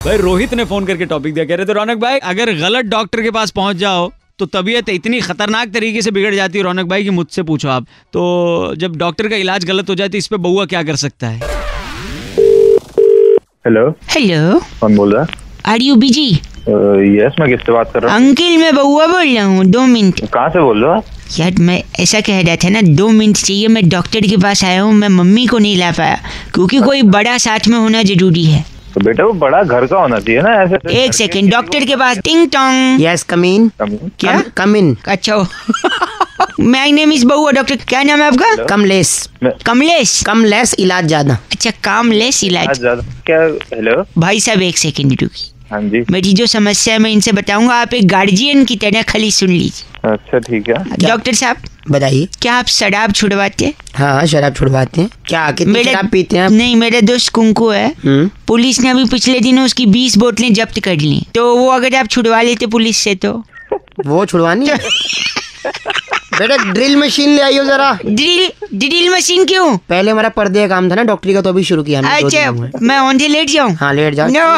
भाई रोहित ने फोन करके टॉपिक दिया, कह रहे थे रौनक भाई अगर गलत डॉक्टर के पास पहुंच जाओ तो तबीयत इतनी खतरनाक तरीके से बिगड़ जाती है रौनक भाई कि मुझसे पूछो आप। तो जब डॉक्टर का इलाज गलत हो जाए तो इस पे बउआ क्या कर सकता है? हेलो हेलो, कौन बोल रहा आर यू बिजी? यस, मैं किससे बात कर रहा हूँ? अंकल मैं बउआ बोल रहा हूँ, 2 मिनट। कहाँ से बोल रहे हो आप? यार मैं ऐसा कह रहा था ना, 2 मिनट चाहिए। मैं डॉक्टर के पास आया हूँ, मैं मम्मी को नहीं ला पाया क्योंकि कोई बड़ा साथ में होना जरूरी है। तो बेटा वो बड़ा घर का होना चाहिए ना, ऐसे। एक सेकेंड, डॉक्टर के पास। टिंग टोंग। यस, कम इन। क्या? Come in. अच्छा my name is Baua. Doctor क्या नाम है आपका? कमलेश। कमलेश। कमलेश इलाज ज्यादा। अच्छा कामलेस इलाज। क्या? हेलो भाई साहब एक सेकेंड रुकिए। हाँ जी, मेरी जो समस्या है मैं इनसे बताऊंगा, आप एक गार्जियन की तरह खाली सुन लीजिए। अच्छा ठीक है। डॉक्टर साहब बताइए। क्या आप शराब छुड़वाते हैं? हाँ, शराब छुड़वाते हैं। क्या कितनी शराब पीते हैं आप? नहीं, मेरा दोस्त कुंकू है। पुलिस ने अभी पिछले दिनों उसकी 20 बोतलें जब्त कर ली। तो वो अगर आप छुड़वा लेते पुलिस से तो? वो छुड़वानी है। बेटा ड्रिल मशीन ले आइयो जरा। ड्रिल मशीन क्यों? पहले हमारा पर्दे का काम था ना डॉक्टरी का, तो अभी शुरू किया हमने। अच्छा मैं औंधे लेट जाऊं? हाँ लेट जाओ। No.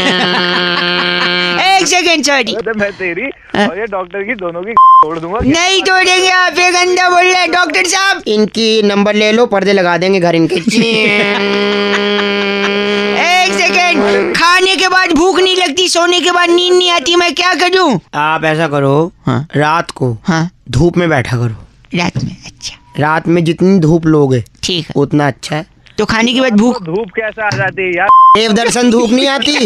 एक सेकेंड सॉरी। मैं तेरी और ये डॉक्टर की दोनों की तोड़ दूंगा। नहीं तोड़ेंगे, आप एक अंडा बोल रहे हैं डॉक्टर साहब। इनकी नंबर ले लो, पर्दे लगा देंगे घर इनके। एक सेकेंड, खाने के बाद भूख नहीं लगती, सोने के बाद नींद नहीं आती, मैं क्या करूं? आप ऐसा करो, हाँ। रात को हाँ धूप में बैठा करो। रात में? अच्छा रात में जितनी धूप लोगे ठीक है। उतना अच्छा है। तो खाने के बाद भूख? धूप कैसा आ जाती है यार? देव दर्शन धूप नहीं आती।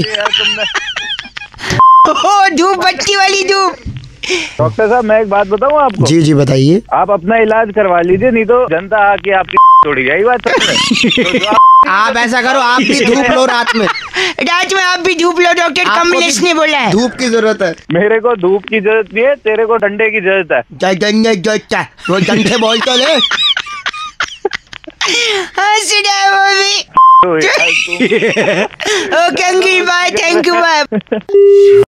ओ धूप, बत्ती वाली धूप। डॉक्टर साहब मैं एक बात बताऊँ आपको? जी जी बताइए। आप अपना इलाज करवा लीजिए, नहीं तो जनता आके आपकी तोड़ी जाएगी बात समझ। आप ऐसा करो, आप भी धूप लो रात में। रात में आप भी धूप लो, डॉक्टर कमलेश ने बोला है। धूप की जरूरत है। मेरे को धूप की जरूरत नहीं है, तेरे को डंडे की जरूरत है। वो डंडे बोल तो ले। हंस रहा है वो भी। Okay uncle bye, thank you bye.